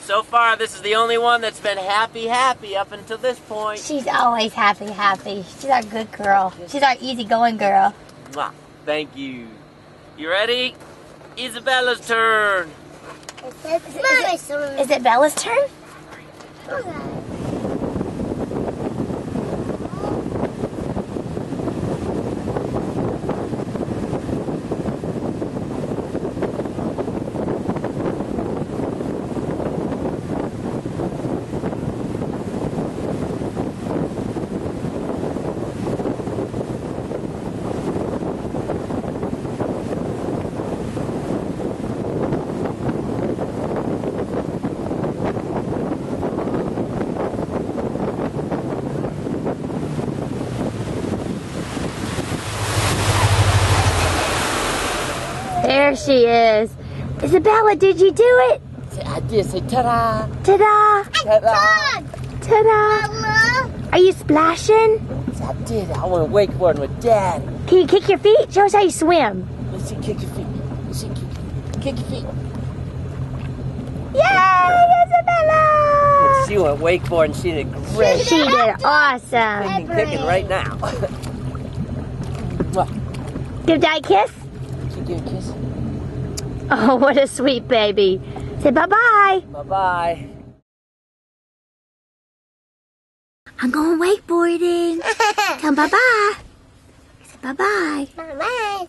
so far, this is the only one that's been happy up until this point. She's always happy. She's our good girl. She's our easygoing girl. Mwah. Thank you. You ready? Isabella's turn. Is it Bella's turn? There she is. Isabella, did you do it? I did. Say ta-da. Ta-da. Ta-da. Ta-da. Are you splashing? I did. I went wakeboarding with Dad. Can you kick your feet? Show us how you swim. Let's see, kick your feet. Let's see, kick your feet. Yay, Isabella! She went wakeboarding. She did great. She did awesome. I'm kicking right now. Give Dad a kiss. Can you give a kiss? Oh, what a sweet baby. Say bye-bye. Bye-bye. I'm going wakeboarding. Come bye-bye. Say bye-bye. Bye-bye.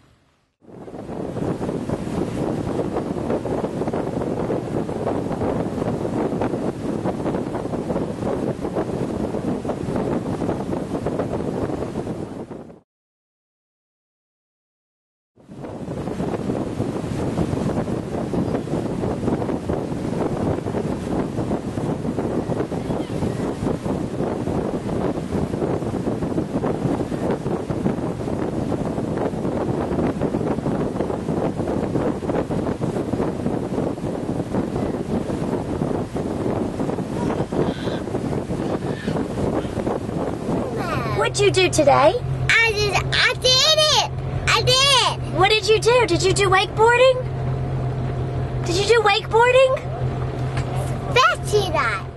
What'd you do today? I did it. I did. What did you do? Did you do wakeboarding? Did you do wakeboarding? That's it.